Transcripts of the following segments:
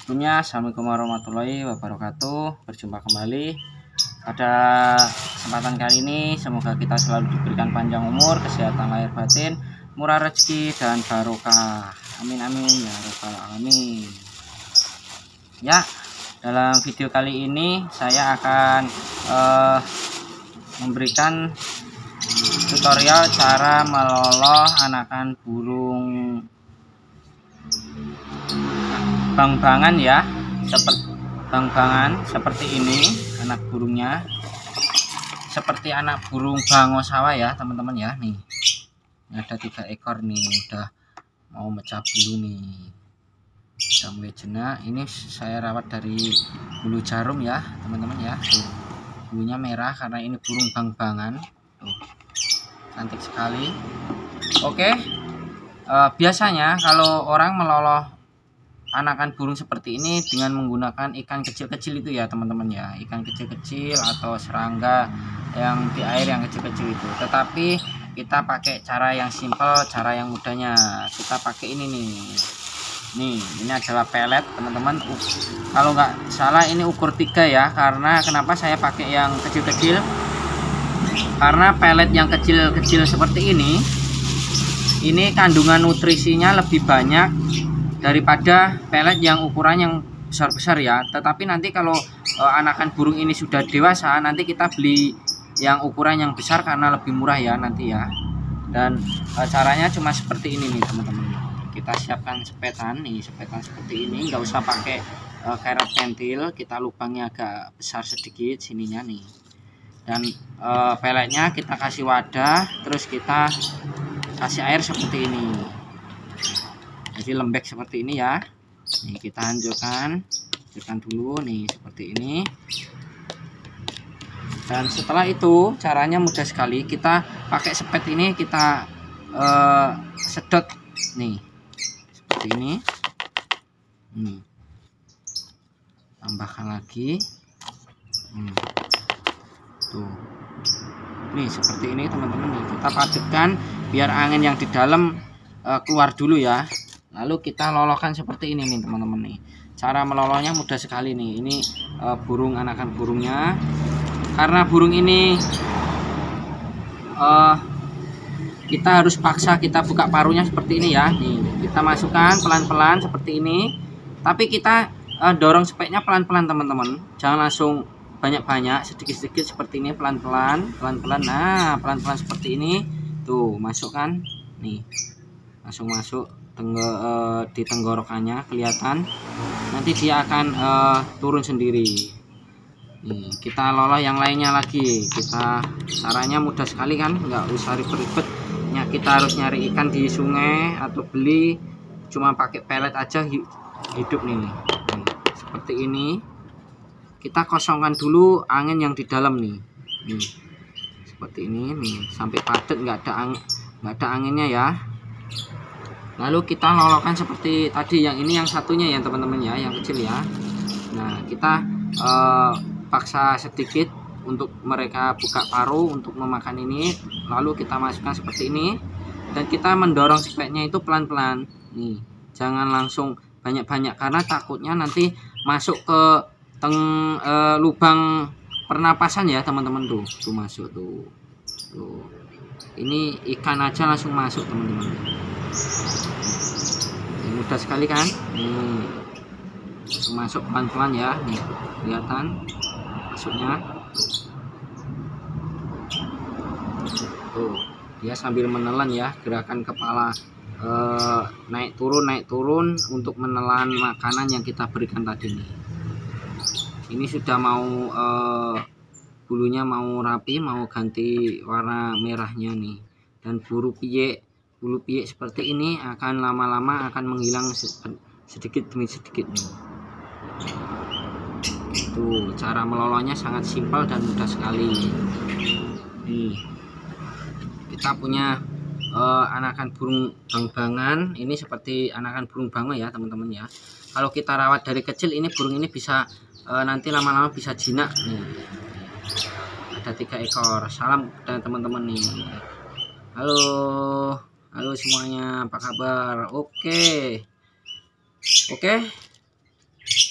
Sebelumnya, assalamualaikum warahmatullahi wabarakatuh. Berjumpa kembali pada kesempatan kali ini. Semoga kita selalu diberikan panjang umur, kesehatan lahir batin, murah rezeki dan barokah. Amin amin ya rabbal alamin. Ya, dalam video kali ini saya akan memberikan tutorial cara meloloh anakan burung bang-bangan ya, seperti bang-bangan seperti ini. Anak burungnya seperti anak burung bango sawah ya teman-teman ya. Nih ada 3 ekor nih, udah mau mecah bulu nih, udah mulai jenak. Ini saya rawat dari bulu jarum ya teman-teman ya. Tuh, bulunya merah karena ini burung bang-bangan. Tuh, cantik sekali. Oke, biasanya kalau orang meloloh anakan burung seperti ini dengan menggunakan ikan kecil-kecil itu ya teman-teman ya, ikan kecil-kecil atau serangga yang di air yang kecil-kecil itu. Tetapi kita pakai cara yang simpel, cara yang mudahnya. Kita pakai ini nih, ini adalah pelet teman-teman. Kalau nggak salah ini ukur 3 ya. Karena kenapa saya pakai yang kecil-kecil, karena pelet yang kecil-kecil seperti ini kandungan nutrisinya lebih banyak daripada pelet yang ukuran yang besar-besar ya. Tetapi nanti kalau anakan burung ini sudah dewasa, nanti kita beli yang ukuran yang besar karena lebih murah ya nanti ya. Dan caranya cuma seperti ini nih teman-teman. Kita siapkan sepetan nih, sepetan seperti ini, nggak usah pakai karet pentil, kita lubangnya agak besar sedikit sininya nih. Dan peletnya kita kasih wadah, terus kita kasih air seperti ini. Jadi lembek seperti ini ya. Nih kita hancurkan dulu nih seperti ini. Dan setelah itu caranya mudah sekali. Kita pakai sepet ini, kita sedot nih seperti ini. Tambahkan lagi. Tuh. Nih seperti ini teman-teman nih. Kita padatkan biar angin yang di dalam keluar dulu ya. Lalu kita lolokan seperti ini nih teman-teman nih. Cara melolosnya mudah sekali nih. Ini burung, anakan burungnya. Karena burung ini kita harus paksa kita buka paruhnya seperti ini ya. Nih kita masukkan pelan-pelan seperti ini. Tapi kita dorong speknya pelan-pelan teman-teman. Jangan langsung banyak-banyak, sedikit-sedikit seperti ini, pelan-pelan, pelan-pelan. Nah pelan-pelan seperti ini. Tuh masukkan nih, langsung masuk di tenggorokannya kelihatan. Nanti dia akan turun sendiri. Nih kita loloh yang lainnya lagi. Caranya mudah sekali kan, nggak usah ribet-ribet ya. Kita harus nyari ikan di sungai atau beli, cuma pakai pelet aja hidup nih. Seperti ini. Kita kosongkan dulu angin yang di dalam nih. Seperti ini nih, sampai padat, nggak ada anginnya ya. Lalu kita lolokan seperti tadi. Yang ini yang satunya ya teman-teman ya, yang kecil ya. Nah kita paksa sedikit untuk mereka buka paruh untuk memakan ini. Lalu kita masukkan seperti ini, dan kita mendorong speknya itu pelan-pelan nih, jangan langsung banyak-banyak karena takutnya nanti masuk ke lubang pernapasan ya teman-teman. Tuh masuk tuh. Ini ikan aja langsung masuk teman-teman. Mudah sekali kan. Nih masuk pelan-pelan ya. Nih kelihatan masuknya. Tuh dia sambil menelan ya, gerakan kepala naik turun untuk menelan makanan yang kita berikan tadi nih. Ini sudah mau bulunya mau rapi, mau ganti warna merahnya nih. Dan bulu piyek seperti ini akan lama-lama akan menghilang sedikit demi sedikit nih. Tuh cara melolosnya sangat simpel dan mudah sekali. Nih kita punya anakan burung bang-bangan. Ini seperti anakan burung bango ya teman-teman ya. Kalau kita rawat dari kecil, ini burung ini bisa nanti lama-lama bisa jinak nih. Ada 3 ekor. Salam dan teman-teman nih. Halo semuanya, apa kabar? Oke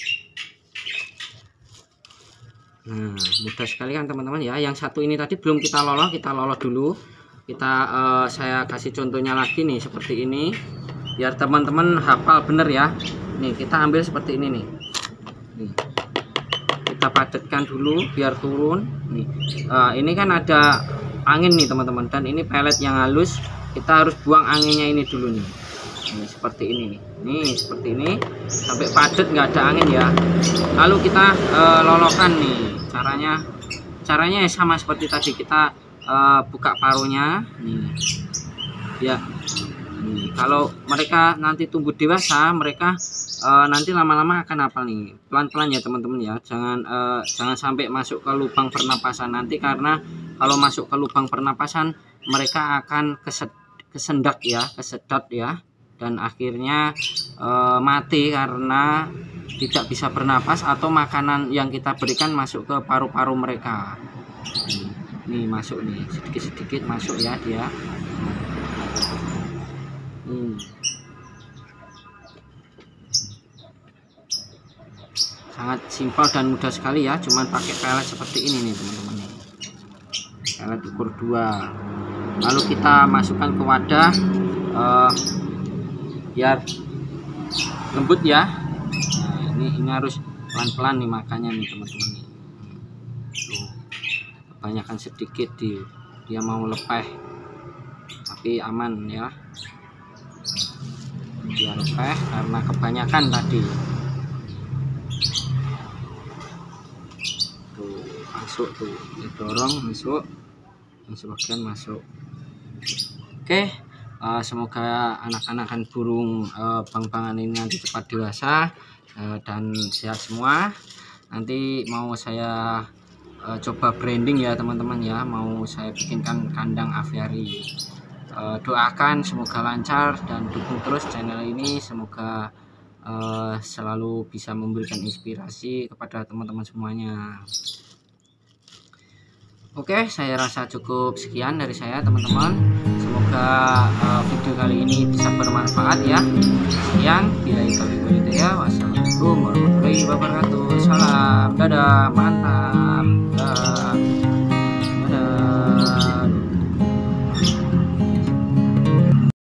Nah, mudah sekali kan teman-teman ya. Yang satu ini tadi belum kita loloh dulu. Saya kasih contohnya lagi nih seperti ini, biar teman-teman hafal bener ya. Nih kita ambil seperti ini nih. Nih, kita padatkan dulu biar turun. Nih, ini kan ada angin nih teman-teman, dan ini pelet yang halus. Kita harus buang anginnya ini dulu nih. Nih, seperti ini nih, seperti ini sampai padat nggak ada angin ya. Lalu kita lolokan nih. Caranya sama seperti tadi, kita buka paruhnya nih ya. Nih, kalau mereka nanti tumbuh dewasa, mereka nanti lama-lama akan hafal nih, pelan-pelan ya teman-teman ya. Jangan sampai masuk ke lubang pernapasan nanti, karena kalau masuk ke lubang pernapasan mereka akan kesendat ya, dan akhirnya mati karena tidak bisa bernapas, atau makanan yang kita berikan masuk ke paru-paru mereka. Nih masuk nih, sedikit-sedikit masuk ya dia. Sangat simpel dan mudah sekali ya, cuman pakai pelet seperti ini nih teman-teman nih. Pelet ukur 2. Lalu kita masukkan ke wadah biar lembut ya. Nah, ini harus pelan-pelan nih makanya nih teman-teman nih. Tuh, kebanyakan sedikit dia mau lepeh, tapi aman ya. Dia lepeh karena kebanyakan tadi. Tuh masuk tuh, didorong masuk, yang sebagian masuk. Oke. Semoga anak-anakan burung bang-bangan ini nanti cepat dewasa dan sehat semua. Nanti mau saya coba branding ya teman-teman ya, mau saya bikinkan kandang aviari. Doakan semoga lancar dan dukung terus channel ini, semoga selalu bisa memberikan inspirasi kepada teman-teman semuanya. Oke, saya rasa cukup sekian dari saya teman-teman. Semoga video kali ini bisa bermanfaat ya. Sekian, wassalamualaikum warahmatullahi wabarakatuh. Salam, dadah, mantap.